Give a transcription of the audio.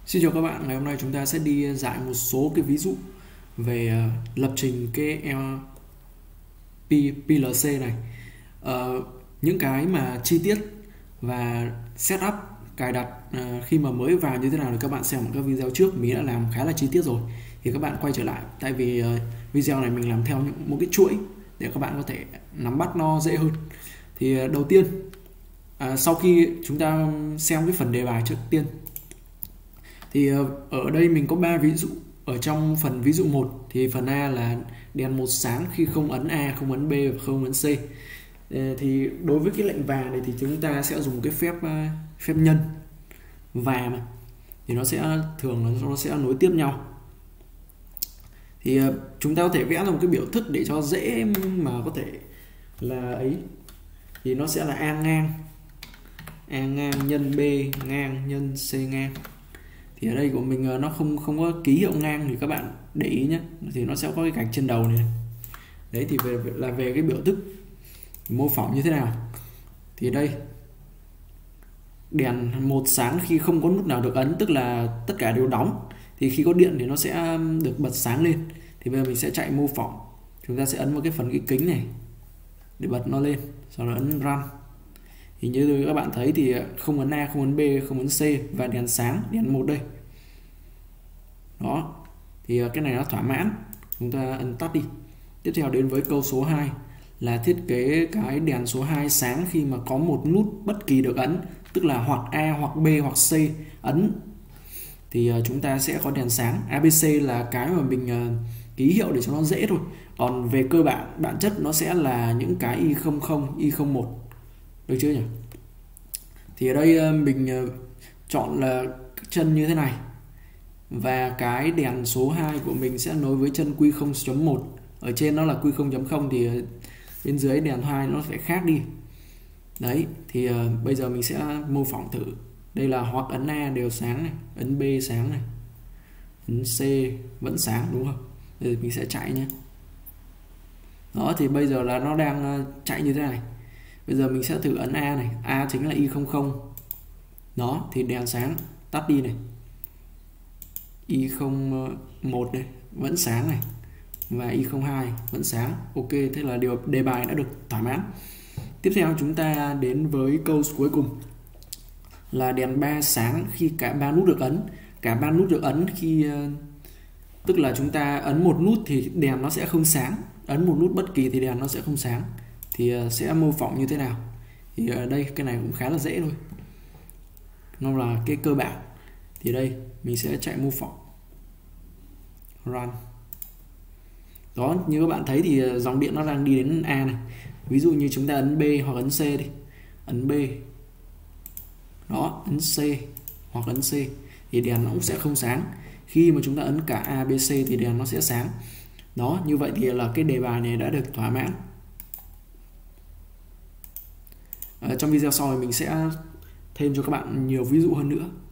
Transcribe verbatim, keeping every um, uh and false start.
Xin chào các bạn, ngày hôm nay chúng ta sẽ đi giải một số cái ví dụ về ờ, lập trình cái ờ, P- pê lờ xê này. Ờ, những cái mà chi tiết và setup cài đặt ờ, khi mà mới vào như thế nào thì các bạn xem ở các video trước mình đã làm khá là chi tiết rồi. Thì các bạn quay trở lại, tại vì ờ, video này mình làm theo những một cái chuỗi để các bạn có thể nắm bắt nó dễ hơn. Thì ờ, đầu tiên, à, sau khi chúng ta xem cái phần đề bài trước tiên thì ở đây mình có ba ví dụ. Ở trong phần ví dụ một thì phần A là đèn một sáng khi không ấn A, không ấn B và không ấn C. Thì đối với cái lệnh và này thì chúng ta sẽ dùng cái phép phép nhân và mà thì nó sẽ thường nó sẽ nối tiếp nhau. Thì chúng ta có thể vẽ ra một cái biểu thức để cho dễ mà có thể là ấy, thì nó sẽ là A ngang A ngang nhân B ngang nhân C ngang. Thì ở đây của mình nó không không có ký hiệu ngang thì các bạn để ý nhé, thì nó sẽ có cái gạch trên đầu này. Đấy thì về là về cái biểu thức mô phỏng như thế nào. Thì đây, đèn một sáng khi không có nút nào được ấn, tức là tất cả đều đóng, thì khi có điện thì nó sẽ được bật sáng lên. Thì bây giờ mình sẽ chạy mô phỏng, chúng ta sẽ ấn vào cái phần cái kính này để bật nó lên, sau đó ấn run. Thì như các bạn thấy thì không ấn A, không ấn B, không ấn C và đèn sáng, đèn một đây. Đó, thì cái này nó thỏa mãn, chúng ta ấn tắt đi. Tiếp theo đến với câu số hai là thiết kế cái đèn số hai sáng khi mà có một nút bất kỳ được ấn, tức là hoặc A hoặc B hoặc C ấn thì chúng ta sẽ có đèn sáng. a bê xê là cái mà mình ký hiệu để cho nó dễ thôi. Còn về cơ bản, bản chất nó sẽ là những cái y không không, y không một. Được chưa nhỉ? Thì ở đây mình chọn là chân như thế này. Và cái đèn số hai của mình sẽ nối với chân Q không chấm một. Ở trên nó là Q không chấm không thì bên dưới đèn hai nó phải khác đi. Đấy, thì uh, bây giờ mình sẽ mô phỏng thử. Đây là hoặc ấn A đều sáng này, ấn B sáng này, ấn C vẫn sáng, đúng không? Bây giờ mình sẽ chạy nhé. Đó, thì bây giờ là nó đang chạy như thế này. Bây giờ mình sẽ thử ấn A này, A chính là y không không. Đó, thì đèn sáng, tắt đi này. y không một này vẫn sáng này và y không hai vẫn sáng. Ok, thế là điều đề bài đã được thỏa mãn. Tiếp theo chúng ta đến với câu cuối cùng là đèn ba sáng khi cả ba nút được ấn. Cả ba nút được ấn khi tức là chúng ta ấn một nút thì đèn nó sẽ không sáng, ấn một nút bất kỳ thì đèn nó sẽ không sáng. Thì sẽ mô phỏng như thế nào? Thì ở đây cái này cũng khá là dễ thôi, nó là cái cơ bản. Thì đây mình sẽ chạy mô phỏng, run. Đó, như các bạn thấy thì dòng điện nó đang đi đến A này. Ví dụ như chúng ta ấn B hoặc ấn C đi, ấn B, đó, ấn C hoặc ấn C thì đèn nó cũng sẽ không sáng. Khi mà chúng ta ấn cả A, B, C thì đèn nó sẽ sáng. Đó, như vậy thì là cái đề bài này đã được thỏa mãn. Ở trong video sau thì mình sẽ thêm cho các bạn nhiều ví dụ hơn nữa.